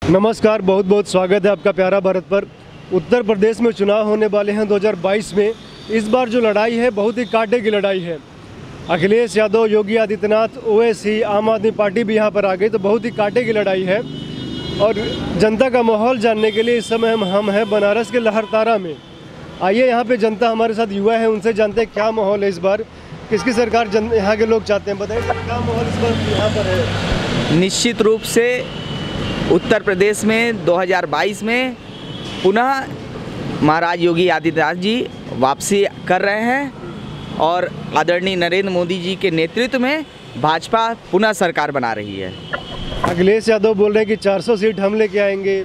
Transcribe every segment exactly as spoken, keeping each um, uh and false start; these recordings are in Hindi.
नमस्कार, बहुत बहुत स्वागत है आपका प्यारा भारत पर। उत्तर प्रदेश में चुनाव होने वाले हैं दो हज़ार बाईस में। इस बार जो लड़ाई है बहुत ही कांटे की लड़ाई है। अखिलेश यादव, योगी आदित्यनाथ, ओवैसी, आम आदमी पार्टी भी यहाँ पर आ गई, तो बहुत ही कांटे की लड़ाई है। और जनता का माहौल जानने के लिए इस समय हम हम हैं बनारस के लहरतारा में। आइए, यहाँ पे जनता हमारे साथ युवा है, उनसे जानते हैं क्या माहौल है इस बार, किसकी सरकार जन यहाँ के लोग चाहते हैं। बताइए क्या माहौल इस बार यहाँ पर है। निश्चित रूप से उत्तर प्रदेश में दो हज़ार बाईस में पुनः महाराज योगी आदित्यनाथ जी वापसी कर रहे हैं और आदरणीय नरेंद्र मोदी जी के नेतृत्व में भाजपा पुनः सरकार बना रही है। अखिलेश यादव बोल रहे हैं कि चार सौ सीट हम लेके आएंगे।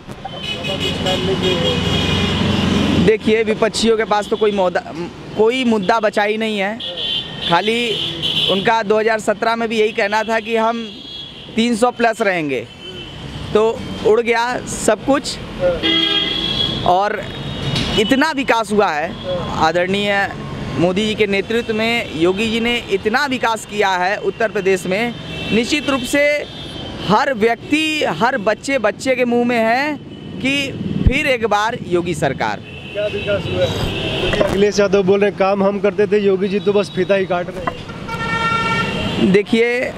देखिए, विपक्षियों के पास तो कोई मुद्दा कोई मुद्दा बचा ही नहीं है। खाली उनका दो हज़ार सत्रह में भी यही कहना था कि हम तीन सौ प्लस रहेंगे, तो उड़ गया सब कुछ। और इतना विकास हुआ है आदरणीय मोदी जी के नेतृत्व में, योगी जी ने इतना विकास किया है उत्तर प्रदेश में। निश्चित रूप से हर व्यक्ति, हर बच्चे बच्चे के मुंह में है कि फिर एक बार योगी सरकार। क्या विकास हुआ है? तो अखिलेश यादव बोल रहे हैं काम हम करते थे, योगी जी तो बस फीता ही काट रहे हैं। देखिए,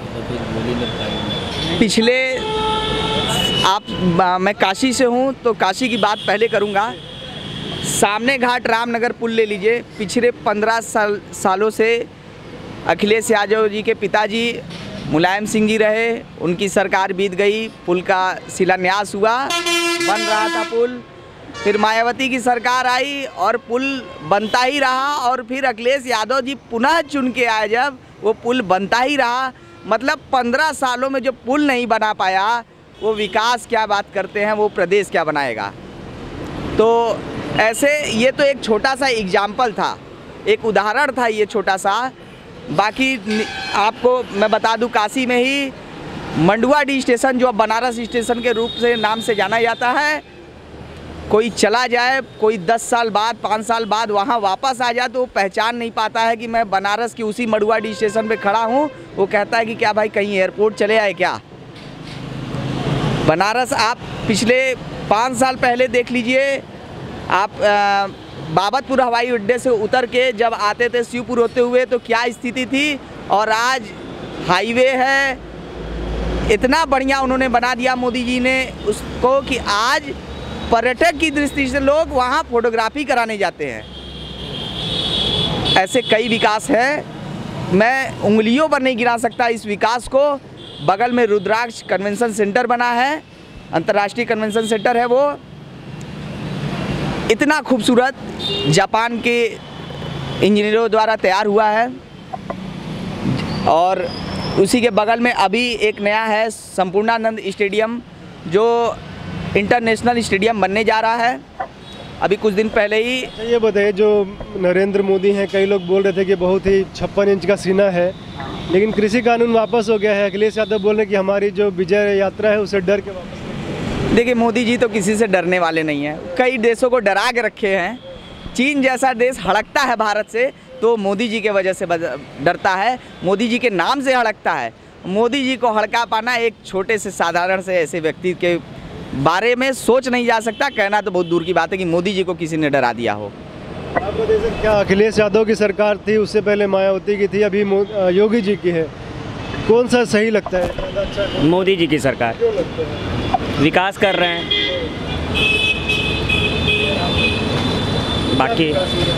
पिछले आप मैं काशी से हूँ तो काशी की बात पहले करूँगा। सामने घाट रामनगर पुल ले लीजिए। पिछले पंद्रह साल सालों से अखिलेश यादव जी के पिताजी मुलायम सिंह जी रहे, उनकी सरकार बीत गई, पुल का शिलान्यास हुआ, बन रहा था पुल। फिर मायावती की सरकार आई और पुल बनता ही रहा, और फिर अखिलेश यादव जी पुनः चुन के आए, जब वो पुल बनता ही रहा। मतलब पंद्रह सालों में जो पुल नहीं बना पाया, वो विकास क्या बात करते हैं, वो प्रदेश क्या बनाएगा। तो ऐसे ये तो एक छोटा सा एग्जाम्पल था, एक उदाहरण था ये छोटा सा। बाकी आपको मैं बता दूं, काशी में ही मंडुआडीह स्टेशन, जो अब बनारस स्टेशन के रूप से नाम से जाना जाता है, कोई चला जाए, कोई दस साल बाद, पाँच साल बाद वहाँ वापस आ जाए तो वो पहचान नहीं पाता है कि मैं बनारस की उसी मंडुआडीह स्टेशन पे खड़ा हूँ। वो कहता है कि क्या भाई कहीं एयरपोर्ट चले आए क्या। बनारस आप पिछले पाँच साल पहले देख लीजिए, आप बाबतपुर हवाई अड्डे से उतर के जब आते थे शिवपुर होते हुए तो क्या स्थिति थी, और आज हाईवे है, इतना बढ़िया उन्होंने बना दिया मोदी जी ने उसको कि आज पर्यटक की दृष्टि से लोग वहाँ फोटोग्राफी कराने जाते हैं। ऐसे कई विकास है, मैं उंगलियों पर नहीं गिरा सकता इस विकास को। बगल में रुद्राक्ष कन्वेंशन सेंटर बना है, अंतर्राष्ट्रीय कन्वेंशन सेंटर है, वो इतना खूबसूरत जापान के इंजीनियरों द्वारा तैयार हुआ है। और उसी के बगल में अभी एक नया है संपूर्णानंद स्टेडियम, जो इंटरनेशनल स्टेडियम बनने जा रहा है। अभी कुछ दिन पहले ही। ये बताइए, जो नरेंद्र मोदी हैं, कई लोग बोल रहे थे कि बहुत ही छप्पन इंच का सीना है, लेकिन कृषि कानून वापस हो गया है। अखिलेश यादव बोल रहे हैं कि हमारी जो विजय यात्रा है उसे डर के वापस। देखिए, मोदी जी तो किसी से डरने वाले नहीं हैं, कई देशों को डरा के रखे हैं। चीन जैसा देश हड़कता है भारत से तो मोदी जी के वजह से डरता है, मोदी जी के नाम से हड़कता है। मोदी जी को हड़का पाना एक छोटे से साधारण से ऐसे व्यक्ति के बारे में सोच नहीं जा सकता। कहना तो बहुत दूर की बात है कि मोदी जी को किसी ने डरा दिया हो। आप बताइए सर, क्या अखिलेश यादव की सरकार थी, उससे पहले मायावती की थी, अभी योगी जी की है, कौन सा सही लगता है? अच्छा, मोदी जी की सरकार। क्यों लगता है? विकास कर रहे हैं। बाकी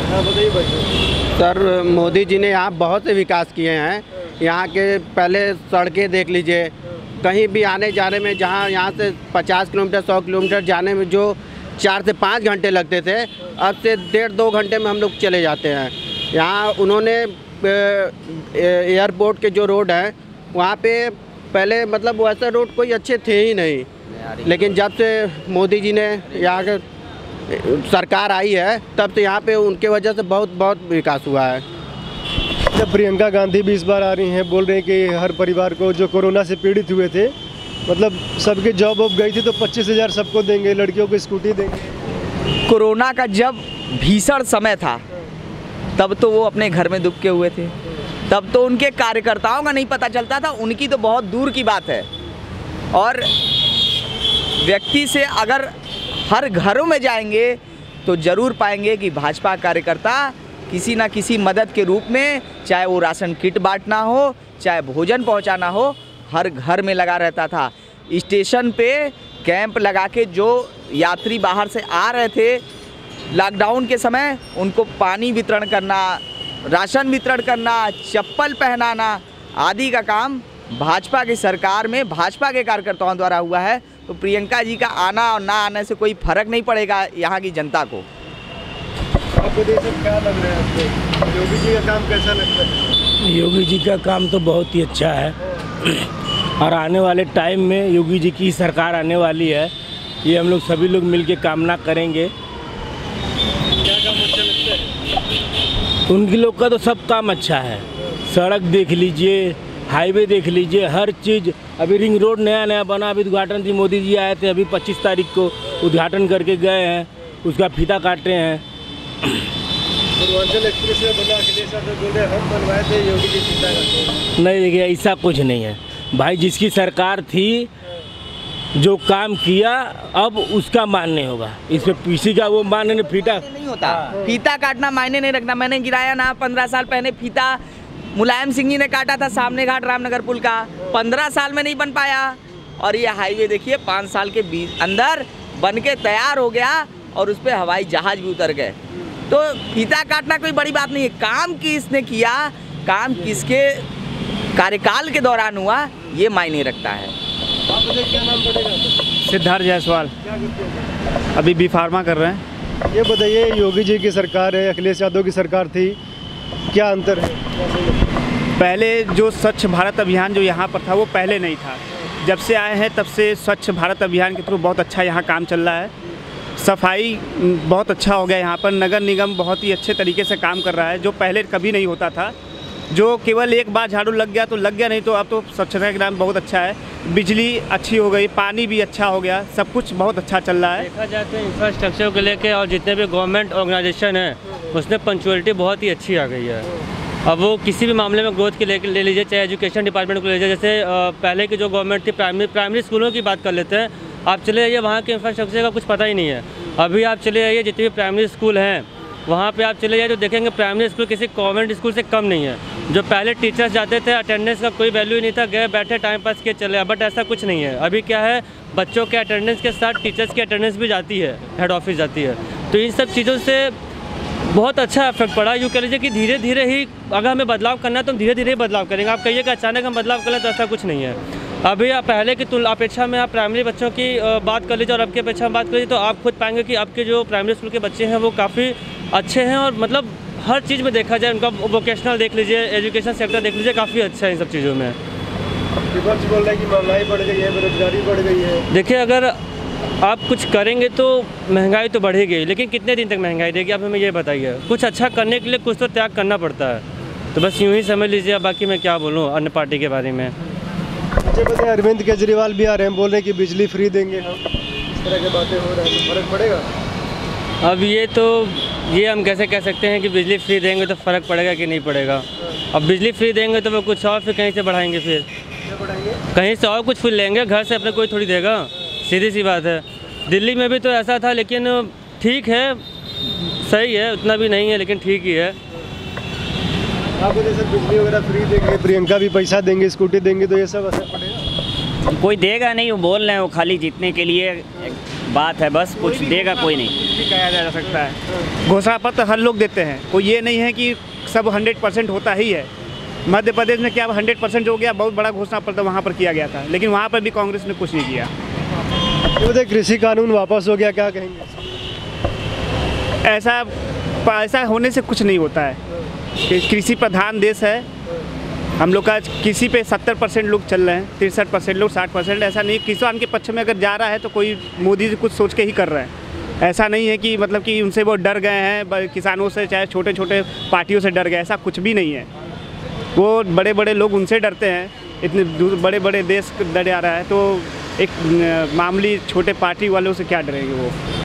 सर, मोदी जी ने यहाँ बहुत से विकास किए हैं। यहाँ के पहले सड़कें देख लीजिए, कहीं भी आने जाने में, जहाँ यहाँ से पचास किलोमीटर सौ किलोमीटर जाने में जो चार से पाँच घंटे लगते थे, अब से डेढ़ दो घंटे में हम लोग चले जाते हैं। यहाँ उन्होंने एयरपोर्ट के जो रोड हैं वहाँ पे पहले मतलब वैसे रोड कोई अच्छे थे ही नहीं, लेकिन जब से मोदी जी ने यहाँ के सरकार आई है तब से यहाँ पे उनके वजह से बहुत बहुत विकास हुआ है। जब प्रियंका गांधी भी इस बार आ रही हैं, बोल रहे हैं कि हर परिवार को जो कोरोना से पीड़ित हुए थे, मतलब सबके जॉब वॉब गई थी तो पच्चीस हज़ार सबको देंगे, लड़कियों को स्कूटी देंगे। कोरोना का जब भीषण समय था तब तो वो अपने घर में दुबके हुए थे, तब तो उनके कार्यकर्ताओं का नहीं पता चलता था, उनकी तो बहुत दूर की बात है। और व्यक्ति से अगर हर घरों में जाएंगे तो ज़रूर पाएंगे कि भाजपा कार्यकर्ता किसी ना किसी मदद के रूप में, चाहे वो राशन किट बांटना हो, चाहे भोजन पहुंचाना हो, हर घर में लगा रहता था। स्टेशन पे कैंप लगा के जो यात्री बाहर से आ रहे थे लॉकडाउन के समय, उनको पानी वितरण करना, राशन वितरण करना, चप्पल पहनाना आदि का काम भाजपा की सरकार में भाजपा के कार्यकर्ताओं द्वारा हुआ है। तो प्रियंका जी का आना और ना आने से कोई फर्क नहीं पड़ेगा यहाँ की जनता को। आपको ये सब क्या लग रहा है आपको? योगी जी का काम कैसा लगता है? योगी जी का काम तो बहुत ही अच्छा है और आने वाले टाइम में योगी जी की सरकार आने वाली है, ये हम लोग सभी लोग मिलके कामना करेंगे। क्या काम अच्छा लगता है? उनके लोग का तो सब काम अच्छा है, सड़क देख लीजिए, हाईवे देख लीजिए, हर चीज़। अभी रिंग रोड नया नया बना, अभी उद्घाटन थी, मोदी जी आए थे, अभी पच्चीस तारीख को उद्घाटन करके गए हैं, उसका फीता काट रहे हैं। पूर्वांचल एक्सप्रेस में बना, अखिलेश यादव बोल रहे हम बनवाए थे, योगी जी फीता काटे। नहीं देखिए, ऐसा कुछ नहीं है भाई, जिसकी सरकार थी जो काम किया अब उसका मानने होगा, इस पे पीसी का वो मानने फीता नहीं होता। फीता काटना मायने नहीं रखना। मैंने गिराया ना पंद्रह साल पहले फीता, मुलायम सिंह जी ने काटा था सामने घाट रामनगर पुल का, पंद्रह साल में नहीं बन पाया। और ये हाईवे देखिए पाँच साल के बीच अंदर बन के तैयार हो गया और उस पर हवाई जहाज भी उतर गए। तो फीता काटना कोई बड़ी बात नहीं है। काम किसने किया, काम किसके कार्यकाल के दौरान हुआ, ये मायने रखता है। आप मुझे क्या नाम पड़ेगा? सिद्धार्थ जायसवाल, क्या करते हैं? अभी बी फार्मा कर रहे हैं। ये बताइए, योगी जी की सरकार है, अखिलेश यादव की सरकार थी, क्या अंतर है? पहले जो स्वच्छ भारत अभियान जो यहाँ पर था वो पहले नहीं था। जब से आए हैं तब से स्वच्छ भारत अभियान के थ्रू बहुत अच्छा यहाँ काम चल रहा है। सफाई बहुत अच्छा हो गया यहाँ पर, नगर निगम बहुत ही अच्छे तरीके से काम कर रहा है, जो पहले कभी नहीं होता था। जो केवल एक बार झाड़ू लग गया तो लग गया, नहीं तो अब तो स्वच्छता के नाम बहुत अच्छा है। बिजली अच्छी हो गई, पानी भी अच्छा हो गया, सब कुछ बहुत अच्छा चल रहा है। देखा जाए तो इंफ्रास्ट्रक्चर को लेके और जितने भी गवर्नमेंट ऑर्गेनाइजेशन है उसमें पंचुअलिटी बहुत ही अच्छी आ गई है। अब वो किसी भी मामले में ग्रोथ के लेके ले लीजिए, चाहे एजुकेशन डिपार्टमेंट को ले लीजिए। जैसे पहले की जो गवर्नमेंट थी, प्राइमरी प्राइमरी स्कूलों की बात कर लेते हैं, आप चले जाइए वहाँ के इंफ्रास्ट्रक्चर का कुछ पता ही नहीं है। अभी आप चले जाइए जितने भी प्राइमरी स्कूल हैं वहाँ पे आप चले जाइए तो देखेंगे प्राइमरी स्कूल किसी गवर्नमेंट स्कूल से कम नहीं है। जो पहले टीचर्स जाते थे, अटेंडेंस का कोई वैल्यू ही नहीं था, गए बैठे टाइम पास किए चले, बट ऐसा कुछ नहीं है। अभी क्या है, बच्चों के अटेंडेंस के साथ टीचर्स की अटेंडेंस भी जाती है, हेड ऑफिस जाती है। तो इन सब चीज़ों से बहुत अच्छा इफेक्ट पड़ा। यूँ कह लीजिए कि धीरे धीरे ही अगर हमें बदलाव करना है तो हम धीरे धीरे ही बदलाव करेंगे। आप कहिए कि अचानक हम बदलाव कर लें, तो ऐसा कुछ नहीं है। अभी आप पहले की तुलना अपेक्षा में आप प्राइमरी बच्चों की बात कर लीजिए और अब की अपेक्षा में बात कर लीजिए तो आप खुद पाएंगे कि अब के जो प्राइमरी स्कूल के बच्चे हैं वो काफ़ी अच्छे हैं। और मतलब हर चीज़ में देखा जाए, उनका वोकेशनल देख लीजिए, एजुकेशन सेक्टर देख लीजिए, काफ़ी अच्छा है इन सब चीज़ों में। विपक्ष बोल रहा है कि महंगाई बढ़ गई है, बेरोजगारी बढ़ गई है। देखिए, अगर आप कुछ करेंगे तो महंगाई तो बढ़ेगी, लेकिन कितने दिन तक महंगाई देगी आप हमें ये बताइए। कुछ अच्छा करने के लिए कुछ तो त्याग करना पड़ता है। तो बस यूँ ही समझ लीजिए, बाकी मैं क्या बोलूँ अन्य पार्टी के बारे में। मुझे बताइए, अरविंद केजरीवाल भी आ रहे हैं, बोल रहे हैं कि बिजली फ्री देंगे हम, इस तरह की बातें हो रही हैं, फर्क पड़ेगा? अब ये तो ये हम कैसे कह सकते हैं कि बिजली फ्री देंगे तो फ़र्क पड़ेगा कि नहीं पड़ेगा। अब बिजली फ्री देंगे तो वो कुछ और फिर कहीं से बढ़ाएंगे, फिर क्या बढ़ाएंगे? कहीं से और कुछ फिर लेंगे, घर से अपने कोई थोड़ी देगा, सीधी सी बात है। दिल्ली में भी तो ऐसा था, लेकिन ठीक है, सही है, उतना भी नहीं है लेकिन ठीक ही है। आपको जैसे बिजली वगैरह फ्री देंगे, प्रियंका भी पैसा देंगे, स्कूटी देंगे, तो ये सब असर पड़ेगा? कोई देगा नहीं, वो बोल रहे हैं, वो खाली जीतने के लिए बात है, बस कुछ देगा कोई नहीं। भी कहा जा सकता है, घोषणा पत्र हर लोग देते हैं, कोई ये नहीं है कि सब हंड्रेड परसेंट होता ही है। मध्य प्रदेश में क्या हंड्रेड परसेंट हो गया, बहुत बड़ा घोषणा पत्र वहाँ पर किया गया था, लेकिन वहाँ पर भी कांग्रेस ने कुछ नहीं किया। ये बताइए, कृषि कानून वापस हो गया, क्या कहेंगे? ऐसा ऐसा होने से कुछ नहीं होता है। कि कृषि प्रधान देश है हम लोग का, किसी पे सत्तर परसेंट लोग चल रहे हैं, तिरसठ परसेंट लोग, साठ परसेंट। ऐसा नहीं, किसान के पक्ष में अगर जा रहा है तो कोई मोदी जी कुछ सोच के ही कर रहे हैं। ऐसा नहीं है कि मतलब कि उनसे वो डर गए हैं, किसानों से, चाहे छोटे छोटे पार्टियों से डर गए, ऐसा कुछ भी नहीं है। वो बड़े बड़े लोग उनसे डरते हैं, इतने बड़े बड़े देश डर जा रहा है, तो एक मामूली छोटे पार्टी वालों से क्या डरेंगे वो।